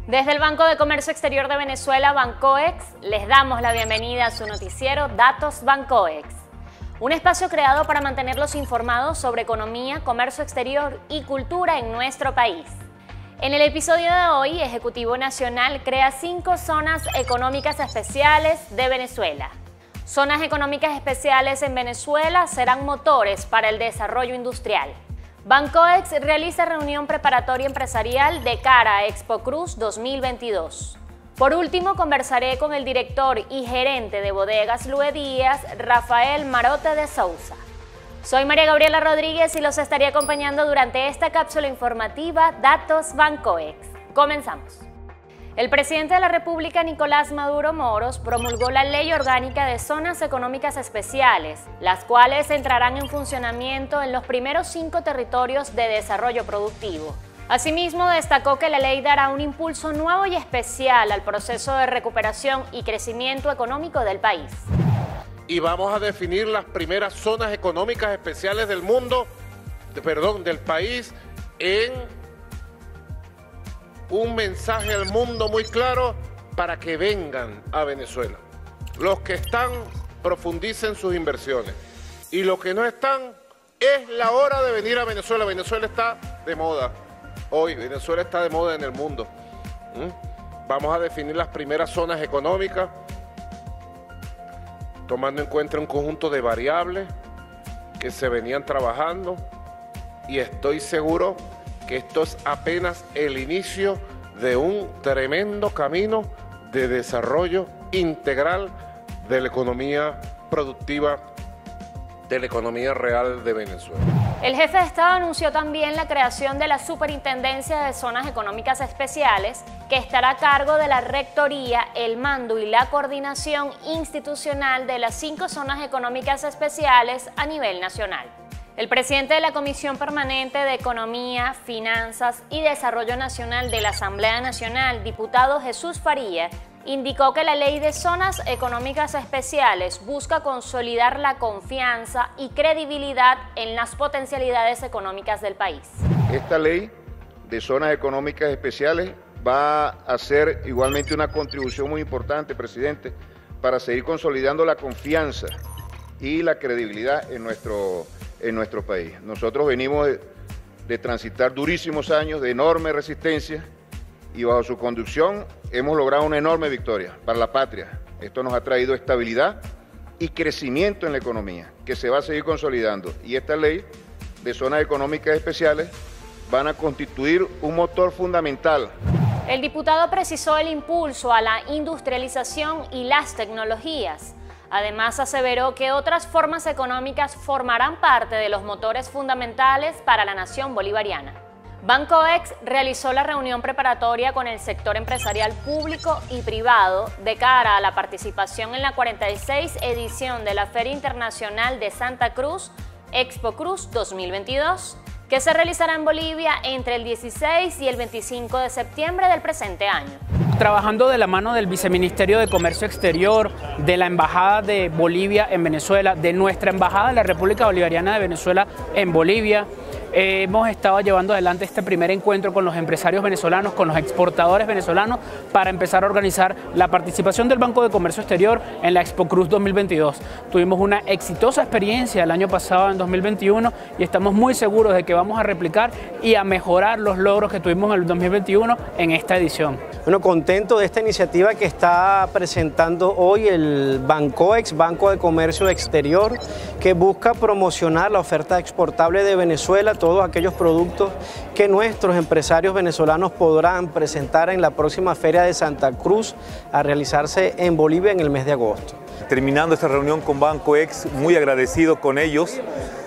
Desde el Banco de Comercio Exterior de Venezuela, Bancoex, les damos la bienvenida a su noticiero Datos Bancoex, un espacio creado para mantenerlos informados sobre economía, comercio exterior y cultura en nuestro país. En el episodio de hoy, Ejecutivo Nacional crea 5 zonas económicas especiales de Venezuela. Zonas económicas especiales en Venezuela serán motores para el desarrollo industrial. Bancoex realiza reunión preparatoria empresarial de cara a Expo Cruz 2022. Por último, conversaré con el director y gerente de Bodegas Lue Díaz, Rafael Marote de Sousa. Soy María Gabriela Rodríguez y los estaré acompañando durante esta cápsula informativa Datos Bancoex. Comenzamos. El presidente de la República, Nicolás Maduro Moros, promulgó la Ley Orgánica de Zonas Económicas Especiales, las cuales entrarán en funcionamiento en los primeros 5 territorios de desarrollo productivo. Asimismo, destacó que la ley dará un impulso nuevo y especial al proceso de recuperación y crecimiento económico del país. Y vamos a definir las primeras zonas económicas especiales del mundo, del país, en un mensaje al mundo muy claro para que vengan a Venezuela. Los que están, profundicen sus inversiones. Y los que no están, es la hora de venir a Venezuela. Venezuela está de moda. Hoy, Venezuela está de moda en el mundo. Vamos a definir las primeras zonas económicas, tomando en cuenta un conjunto de variables que se venían trabajando. Y estoy seguro que esto es apenas el inicio de un tremendo camino de desarrollo integral de la economía productiva, de la economía real de Venezuela. El jefe de Estado anunció también la creación de la Superintendencia de Zonas Económicas Especiales, que estará a cargo de la rectoría, el mando y la coordinación institucional de las 5 zonas económicas especiales a nivel nacional. El presidente de la Comisión Permanente de Economía, Finanzas y Desarrollo Nacional de la Asamblea Nacional, diputado Jesús Faría, indicó que la Ley de Zonas Económicas Especiales busca consolidar la confianza y credibilidad en las potencialidades económicas del país. Esta Ley de Zonas Económicas Especiales va a ser igualmente una contribución muy importante, presidente, para seguir consolidando la confianza y la credibilidad en nuestro país. Nosotros venimos de transitar durísimos años de enorme resistencia y bajo su conducción hemos logrado una enorme victoria para la patria. Esto nos ha traído estabilidad y crecimiento en la economía, que se va a seguir consolidando. Y esta ley de zonas económicas especiales van a constituir un motor fundamental. El diputado precisó el impulso a la industrialización y las tecnologías. Además, aseveró que otras formas económicas formarán parte de los motores fundamentales para la nación bolivariana. Bancoex realizó la reunión preparatoria con el sector empresarial público y privado de cara a la participación en la 46 edición de la Feria Internacional de Santa Cruz, Expo Cruz 2022, que se realizará en Bolivia entre el 16 y el 25 de septiembre del presente año. Trabajando de la mano del Viceministerio de Comercio Exterior, de la Embajada de Bolivia en Venezuela, de nuestra Embajada de la República Bolivariana de Venezuela en Bolivia, hemos estado llevando adelante este primer encuentro con los empresarios venezolanos, con los exportadores venezolanos, para empezar a organizar la participación del Banco de Comercio Exterior en la Expo Cruz 2022. Tuvimos una exitosa experiencia el año pasado, en 2021, y estamos muy seguros de que vamos a replicar y a mejorar los logros que tuvimos en el 2021 en esta edición. Bueno, contento de esta iniciativa que está presentando hoy el Bancoex, Banco de Comercio Exterior, que busca promocionar la oferta exportable de Venezuela, todos aquellos productos que nuestros empresarios venezolanos podrán presentar en la próxima Feria de Santa Cruz a realizarse en Bolivia en el mes de agosto. Terminando esta reunión con Bancoex, muy agradecido con ellos.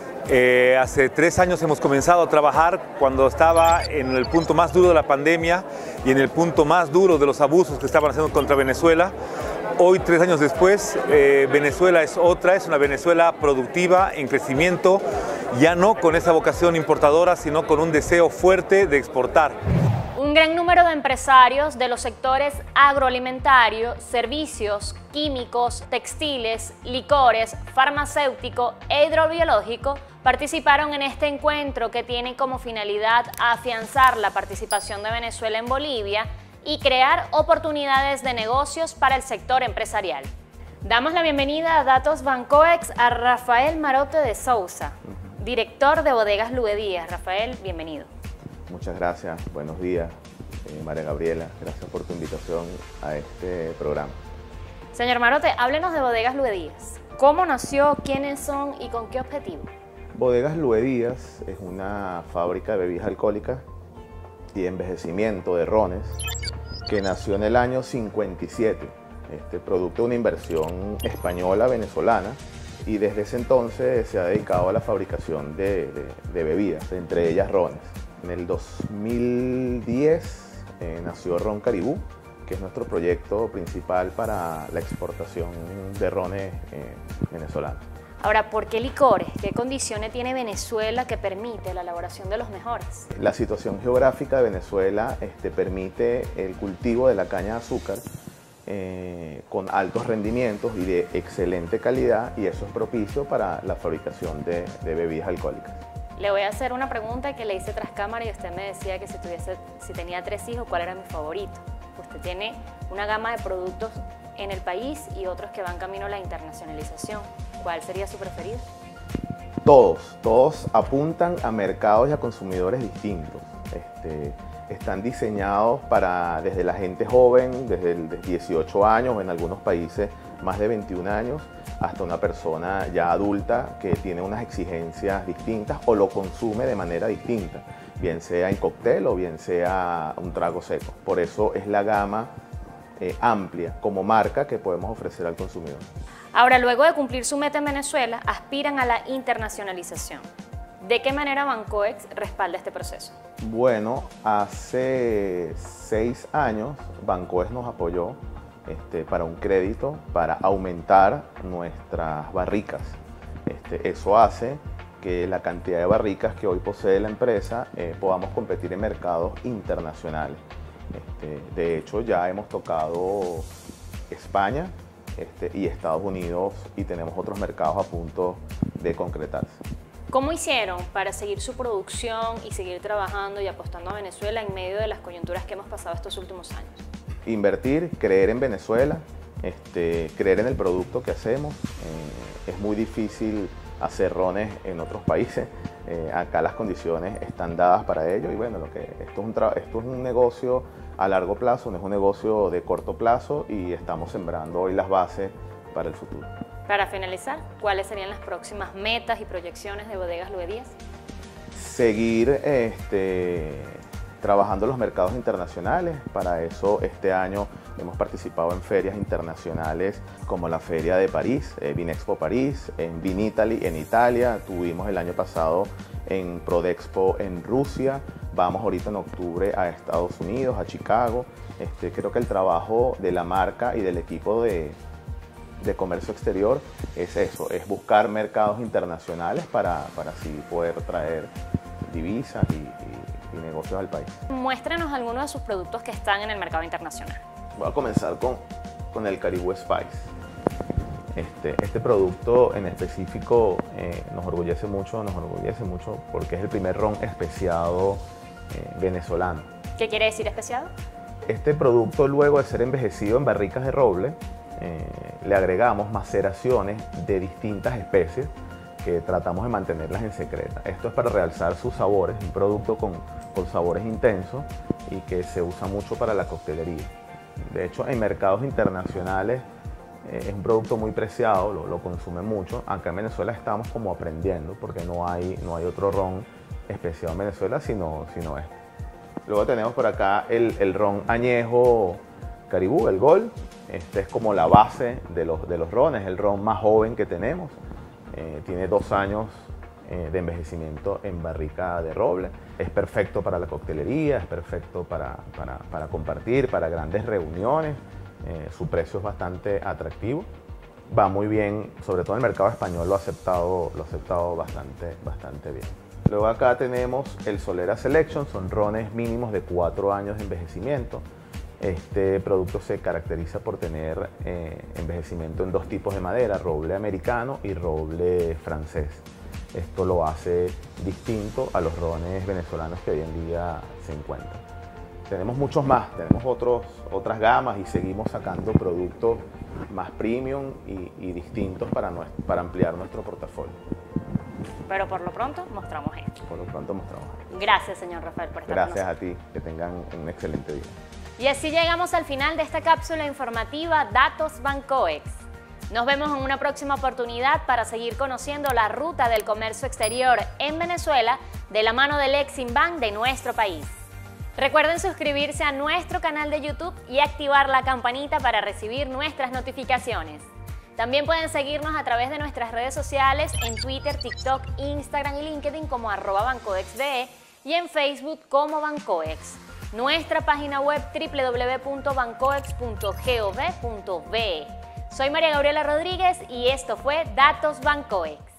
Hace 3 años hemos comenzado a trabajar cuando estaba en el punto más duro de la pandemia y en el punto más duro de los abusos que estaban haciendo contra Venezuela. Hoy, 3 años después, Venezuela es una Venezuela productiva, en crecimiento, ya no con esa vocación importadora, sino con un deseo fuerte de exportar. Un gran número de empresarios de los sectores agroalimentario, servicios, químicos, textiles, licores, farmacéutico e hidrobiológico participaron en este encuentro que tiene como finalidad afianzar la participación de Venezuela en Bolivia y crear oportunidades de negocios para el sector empresarial. Damos la bienvenida a Datos Bancoex a Rafael Marote de Sousa, director de Bodegas Luedías. Rafael, bienvenido. Muchas gracias, buenos días, María Gabriela, gracias por tu invitación a este programa. Señor Marote, háblenos de Bodegas Luedías. ¿Cómo nació, quiénes son y con qué objetivo? Bodegas Luedías es una fábrica de bebidas alcohólicas y envejecimiento de rones que nació en el año 57, producto de una inversión española venezolana, y desde ese entonces se ha dedicado a la fabricación de bebidas, entre ellas rones. En el 2010 nació Ron Caribú, que es nuestro proyecto principal para la exportación de rones venezolanos. Ahora, ¿por qué licores? ¿Qué condiciones tiene Venezuela que permite la elaboración de los mejores? La situación geográfica de Venezuela permite el cultivo de la caña de azúcar con altos rendimientos y de excelente calidad, y eso es propicio para la fabricación de bebidas alcohólicas. Le voy a hacer una pregunta que le hice tras cámara y usted me decía que si tenía 3 hijos, ¿cuál era mi favorito? Usted tiene una gama de productos en el país y otros que van camino a la internacionalización. ¿Cuál sería su preferido? Todos apuntan a mercados y a consumidores distintos. Están diseñados desde la gente joven, desde 18 años, en algunos países más de 21 años, hasta una persona ya adulta que tiene unas exigencias distintas o lo consume de manera distinta, bien sea en cóctel o bien sea un trago seco. Por eso es la gama amplia como marca que podemos ofrecer al consumidor. Ahora, luego de cumplir su meta en Venezuela, aspiran a la internacionalización. ¿De qué manera Bancoex respalda este proceso? Bueno, hace 6 años Bancoex nos apoyó para un crédito para aumentar nuestras barricas. Eso hace que la cantidad de barricas que hoy posee la empresa podamos competir en mercados internacionales. De hecho, ya hemos tocado España y Estados Unidos, y tenemos otros mercados a punto de concretarse. ¿Cómo hicieron para seguir su producción y seguir trabajando y apostando a Venezuela en medio de las coyunturas que hemos pasado estos últimos años? Invertir, creer en Venezuela, creer en el producto que hacemos. Es muy difícil hacer rones en otros países. Acá las condiciones están dadas para ello, y bueno, esto es un negocio a largo plazo, no es un negocio de corto plazo, y estamos sembrando hoy las bases para el futuro. Para finalizar, ¿cuáles serían las próximas metas y proyecciones de Bodegas Luedías? Seguir trabajando en los mercados internacionales. Para eso este año hemos participado en ferias internacionales como la Feria de París, Vinexpo París, en Vinitaly en Italia, tuvimos el año pasado en Prodexpo en Rusia, vamos ahorita en octubre a Estados Unidos, a Chicago. Creo que el trabajo de la marca y del equipo de comercio exterior es eso, es buscar mercados internacionales para así poder traer divisas y negocios al país. Muéstrenos algunos de sus productos que están en el mercado internacional. Voy a comenzar con el Caribú Spice. Este producto en específico nos orgullece mucho porque es el primer ron especiado venezolano. ¿Qué quiere decir especiado? Este producto, luego de ser envejecido en barricas de roble, le agregamos maceraciones de distintas especies que tratamos de mantenerlas en secreta. Esto es para realzar sus sabores, un producto con sabores intensos y que se usa mucho para la coctelería. De hecho, en mercados internacionales es un producto muy preciado, lo consumen mucho. Acá en Venezuela estamos como aprendiendo, porque no hay otro ron especiado en Venezuela sino este. Luego tenemos por acá el ron añejo Caribú, el Gold. Este es como la base de los rones, el ron más joven que tenemos. Tiene 2 años de envejecimiento en barrica de roble. Es perfecto para la coctelería, es perfecto para compartir, para grandes reuniones. Su precio es bastante atractivo. Va muy bien, sobre todo en el mercado español lo ha aceptado bastante bien. Luego acá tenemos el Solera Selection, son rones mínimos de 4 años de envejecimiento. Este producto se caracteriza por tener envejecimiento en 2 tipos de madera, roble americano y roble francés. Esto lo hace distinto a los rones venezolanos que hoy en día se encuentran. tenemos muchos más, tenemos otras gamas y seguimos sacando productos más premium y distintos para ampliar nuestro portafolio. Pero por lo pronto mostramos esto. Por lo pronto mostramos esto. Gracias, señor Rafael, por estar con nosotros. Gracias a ti, que tengan un excelente día. Y así llegamos al final de esta cápsula informativa Datos Bancoex. Nos vemos en una próxima oportunidad para seguir conociendo la ruta del comercio exterior en Venezuela de la mano del Eximbank de nuestro país. Recuerden suscribirse a nuestro canal de YouTube y activar la campanita para recibir nuestras notificaciones. También pueden seguirnos a través de nuestras redes sociales en Twitter, TikTok, Instagram y LinkedIn como @bancoexbe y en Facebook como Bancoex. Nuestra página web www.bancoex.gov.be. Soy María Gabriela Rodríguez y esto fue Datos Bancoex.